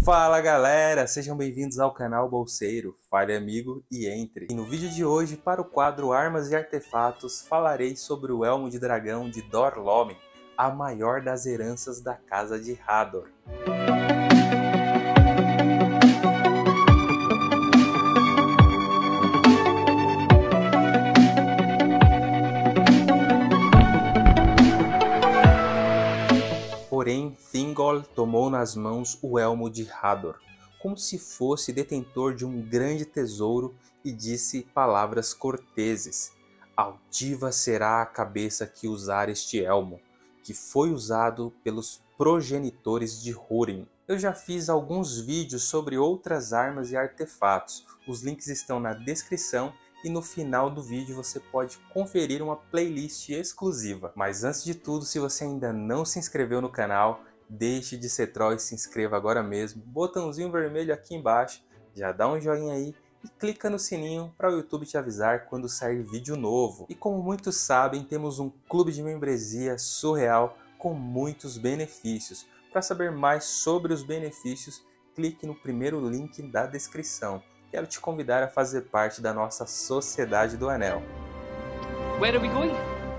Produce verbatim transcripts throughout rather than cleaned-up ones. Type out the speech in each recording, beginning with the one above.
Fala galera, sejam bem-vindos ao canal Bolseiro, fale amigo e entre. E no vídeo de hoje, para o quadro Armas e Artefatos, falarei sobre o Elmo de Dragão de Dor-lómin, a maior das heranças da Casa de Hador. Porém, Thingol tomou nas mãos o Elmo de Hador, como se fosse detentor de um grande tesouro, e disse palavras corteses. Altiva será a cabeça que usar este elmo, que foi usado pelos progenitores de Húrin. Eu já fiz alguns vídeos sobre outras armas e artefatos, os links estão na descrição. E no final do vídeo você pode conferir uma playlist exclusiva. Mas antes de tudo, se você ainda não se inscreveu no canal, deixe de ser troll e se inscreva agora mesmo. Botãozinho vermelho aqui embaixo, já dá um joinha aí e clica no sininho para o YouTube te avisar quando sair vídeo novo. E como muitos sabem, temos um clube de membresia surreal com muitos benefícios. Para saber mais sobre os benefícios, clique no primeiro link da descrição. Quero te convidar a fazer parte da nossa Sociedade do Anel. Where are we going?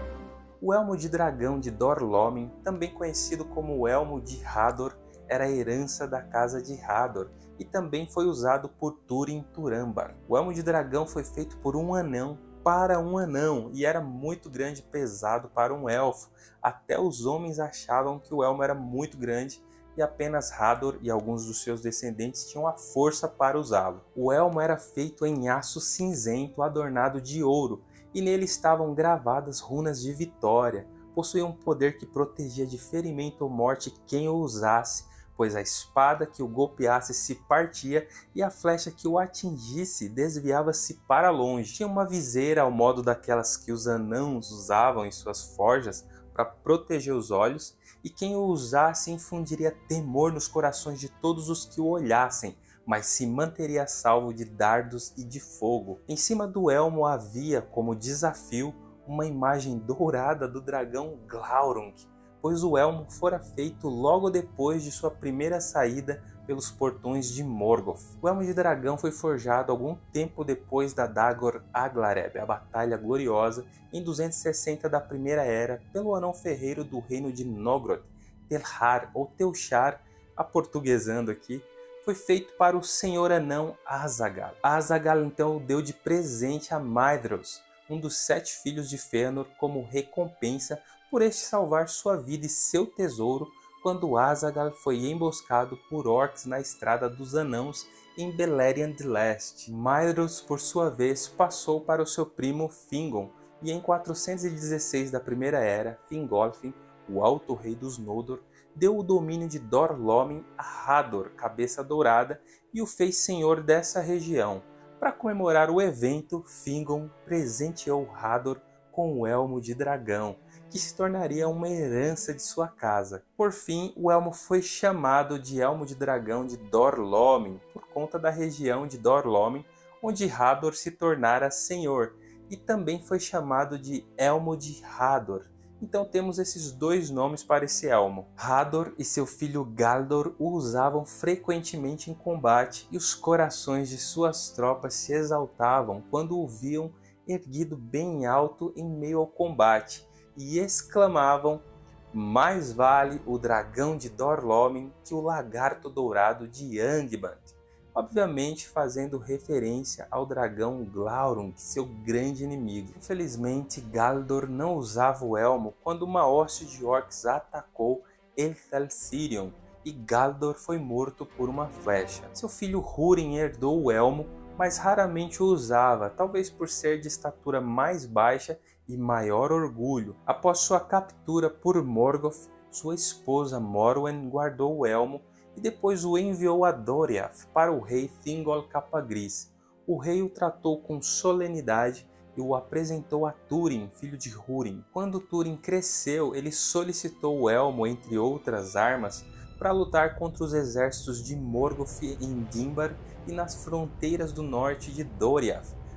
O Elmo de Dragão de Dor-lómin, também conhecido como o Elmo de Hador, era a herança da Casa de Hador e também foi usado por Túrin Turambar. O Elmo de Dragão foi feito por um anão para um anão e era muito grande e pesado para um elfo. Até os homens achavam que o elmo era muito grande e apenas Hador e alguns dos seus descendentes tinham a força para usá-lo. O elmo era feito em aço cinzento adornado de ouro, e nele estavam gravadas runas de vitória. Possuía um poder que protegia de ferimento ou morte quem o usasse, pois a espada que o golpeasse se partia e a flecha que o atingisse desviava-se para longe. Tinha uma viseira ao modo daquelas que os anãos usavam em suas forjas para proteger os olhos, e quem o usasse infundiria temor nos corações de todos os que o olhassem, mas se manteria salvo de dardos e de fogo. Em cima do elmo havia, como desafio, uma imagem dourada do dragão Glaurung, pois o elmo fora feito logo depois de sua primeira saída pelos portões de Morgoth. O Elmo de Dragão foi forjado algum tempo depois da Dagor Aglareb, a Batalha Gloriosa, em duzentos e sessenta da Primeira Era, pelo anão ferreiro do reino de Nogrod, Telhar ou Telchar, aportuguesando aqui. Foi feito para o senhor anão Azaghal. Azaghal então o deu de presente a Maedhros, um dos sete filhos de Fëanor, como recompensa por este salvar sua vida e seu tesouro, quando Azaghal foi emboscado por orcs na Estrada dos Anãos em Beleriand de Leste. Maedhros, por sua vez, passou para o seu primo Fingon, e em quatrocentos e dezesseis da Primeira Era, Fingolfin, o Alto Rei dos Noldor, deu o domínio de Dor-lómin a Hador, Cabeça Dourada, e o fez senhor dessa região. Para comemorar o evento, Fingon presenteou Hador com o Elmo de Dragão, que se tornaria uma herança de sua casa. Por fim, o elmo foi chamado de Elmo de Dragão de Dor-lómin, por conta da região de Dor-lómin, onde Hador se tornara senhor, e também foi chamado de Elmo de Hador. Então temos esses dois nomes para esse elmo. Hador e seu filho Galdor o usavam frequentemente em combate, e os corações de suas tropas se exaltavam quando o viam erguido bem alto em meio ao combate, e exclamavam: mais vale o dragão de Dor-lómin que o lagarto dourado de Angband, obviamente fazendo referência ao dragão Glaurung, seu grande inimigo. Infelizmente, Galdor não usava o elmo quando uma hoste de orcs atacou Elthelsirion, e Galdor foi morto por uma flecha. Seu filho Húrin herdou o elmo, mas raramente o usava, talvez por ser de estatura mais baixa e maior orgulho. Após sua captura por Morgoth, sua esposa Morwen guardou o elmo e depois o enviou a Doriath para o rei Thingol Capa-Gris. O rei o tratou com solenidade e o apresentou a Túrin, filho de Húrin. Quando Túrin cresceu, ele solicitou o elmo, entre outras armas, para lutar contra os exércitos de Morgoth em Dimbar e nas fronteiras do norte de Doriath.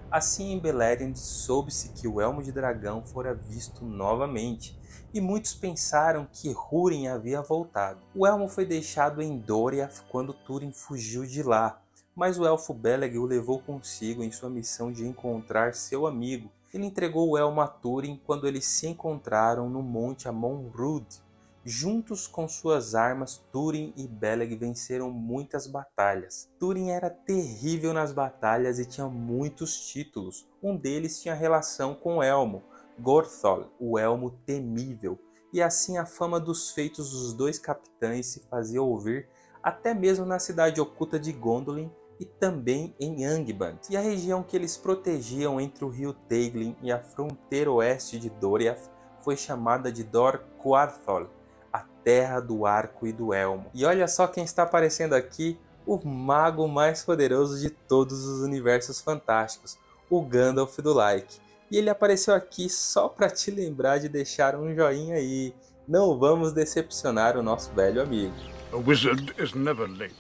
Assim, em Beleriand soube-se que o Elmo de Dragão fora visto novamente, e muitos pensaram que Húrin havia voltado. O elmo foi deixado em Doriath quando Túrin fugiu de lá, mas o elfo Beleg o levou consigo em sua missão de encontrar seu amigo. Ele entregou o elmo a Túrin quando eles se encontraram no Monte Amon-Rûd. Juntos com suas armas, Túrin e Beleg venceram muitas batalhas. Túrin era terrível nas batalhas e tinha muitos títulos. Um deles tinha relação com o elmo, Gorthol, o elmo temível, e assim a fama dos feitos dos dois capitães se fazia ouvir até mesmo na cidade oculta de Gondolin e também em Angband, e a região que eles protegiam entre o rio Teiglin e a fronteira oeste de Doriath foi chamada de Dor Gwarthol, a terra do arco e do elmo. E olha só quem está aparecendo aqui, o mago mais poderoso de todos os universos fantásticos, o Gandalf do Like. E ele apareceu aqui só para te lembrar de deixar um joinha aí. Não vamos decepcionar o nosso velho amigo. A wizard is never late,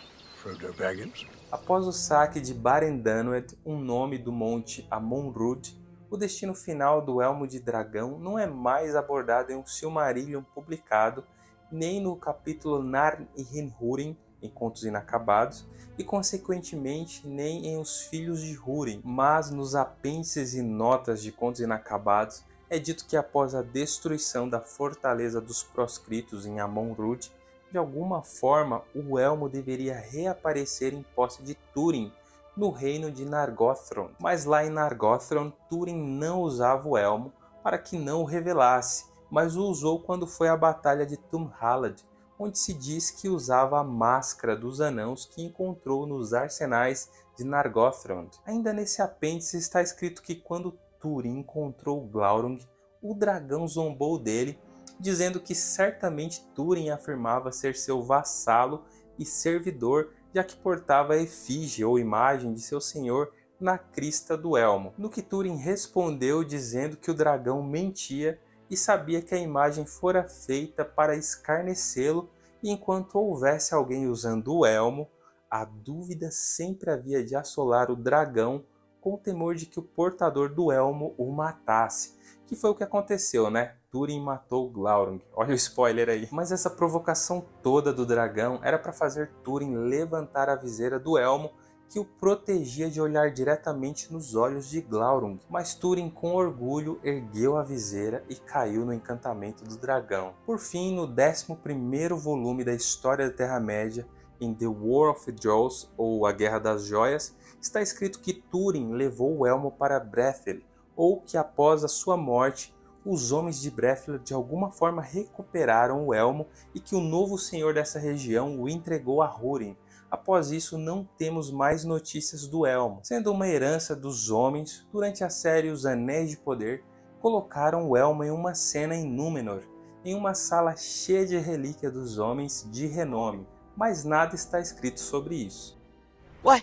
Frodo Baggins. Após o saque de Baren-Dannedd, um nome do monte Amon-Rûd, o destino final do Elmo de Dragão não é mais abordado em um Silmarillion publicado, nem no capítulo Narn e Húrin, em Contos Inacabados, e consequentemente nem em Os Filhos de Húrin, mas nos apêndices e notas de Contos Inacabados é dito que após a destruição da fortaleza dos proscritos em Amon-Rûd, de alguma forma o elmo deveria reaparecer em posse de Túrin, no reino de Nargothrond. Mas lá em Nargothrond, Túrin não usava o elmo para que não o revelasse, mas o usou quando foi à batalha de Tumhalad, onde se diz que usava a máscara dos anãos que encontrou nos arsenais de Nargothrond. Ainda nesse apêndice está escrito que quando Túrin encontrou Glaurung, o dragão zombou dele, dizendo que certamente Túrin afirmava ser seu vassalo e servidor, já que portava a efígie ou imagem de seu senhor na crista do elmo. No que Túrin respondeu dizendo que o dragão mentia e sabia que a imagem fora feita para escarnecê-lo, e enquanto houvesse alguém usando o elmo, a dúvida sempre havia de assolar o dragão com o temor de que o portador do elmo o matasse, que foi o que aconteceu, né? Túrin matou Glaurung. Olha o spoiler aí. Mas essa provocação toda do dragão era para fazer Túrin levantar a viseira do elmo, que o protegia de olhar diretamente nos olhos de Glaurung. Mas Túrin, com orgulho, ergueu a viseira e caiu no encantamento do dragão. Por fim, no décimo primeiro volume da História da Terra-média, em The War of the Jewels, ou A Guerra das Joias, está escrito que Túrin levou o elmo para Brethil, ou que após a sua morte, os homens de Brethil de alguma forma recuperaram o elmo e que o novo senhor dessa região o entregou a Húrin. Após isso, não temos mais notícias do elmo. Sendo uma herança dos homens, durante a série Os Anéis de Poder, colocaram o elmo em uma cena em Númenor, em uma sala cheia de relíquias dos homens de renome, mas nada está escrito sobre isso. Ué?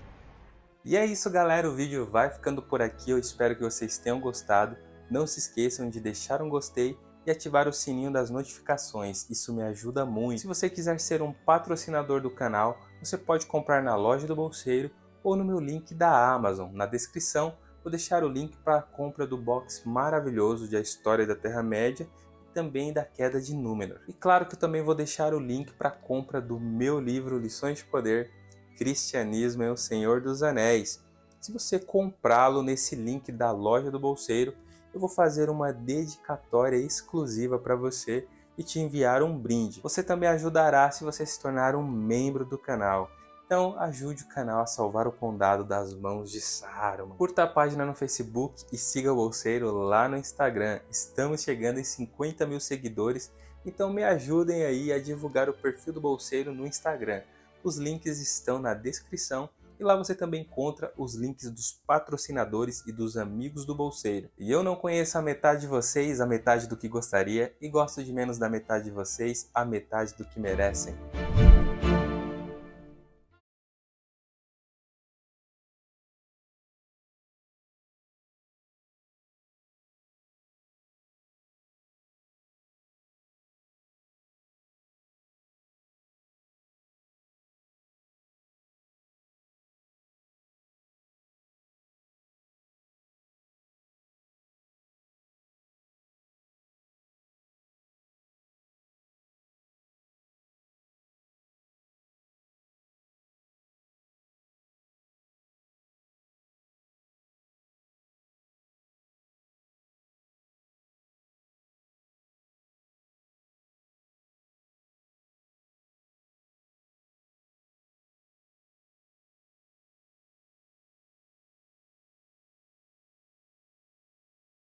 E é isso, galera, o vídeo vai ficando por aqui, eu espero que vocês tenham gostado. Não se esqueçam de deixar um gostei e ativar o sininho das notificações, isso me ajuda muito. Se você quiser ser um patrocinador do canal, você pode comprar na loja do Bolseiro ou no meu link da Amazon. Na descrição vou deixar o link para a compra do box maravilhoso de A História da Terra-média e também da Queda de Númenor. E claro que eu também vou deixar o link para a compra do meu livro Lições de Poder, Cristianismo é o Senhor dos Anéis. Se você comprá-lo nesse link da loja do Bolseiro, eu vou fazer uma dedicatória exclusiva para você e te enviar um brinde. Você também ajudará se você se tornar um membro do canal. Então ajude o canal a salvar o condado das mãos de Saruman. Curta a página no Facebook e siga o Bolseiro lá no Instagram. Estamos chegando em cinquenta mil seguidores, então me ajudem aí a divulgar o perfil do Bolseiro no Instagram. Os links estão na descrição. E lá você também encontra os links dos patrocinadores e dos amigos do Bolseiro. E eu não conheço a metade de vocês, a metade do que gostaria, e gosto de menos da metade de vocês, a metade do que merecem.